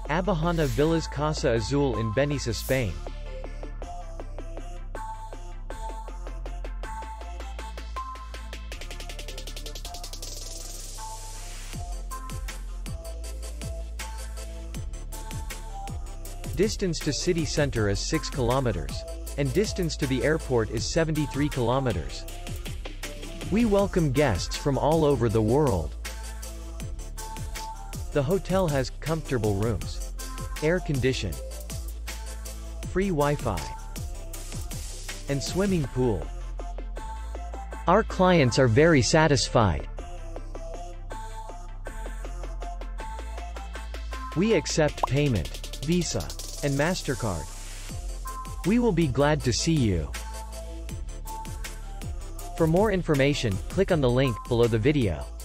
Abahana Villas CASA AZUL in Benissa, Spain. Distance to city center is 6 kilometers. And distance to the airport is 73 kilometers. We welcome guests from all over the world. The hotel has comfortable rooms, air condition, free Wi-Fi, and swimming pool. Our clients are very satisfied. We accept payment, Visa, and MasterCard. We will be glad to see you. For more information, click on the link below the video.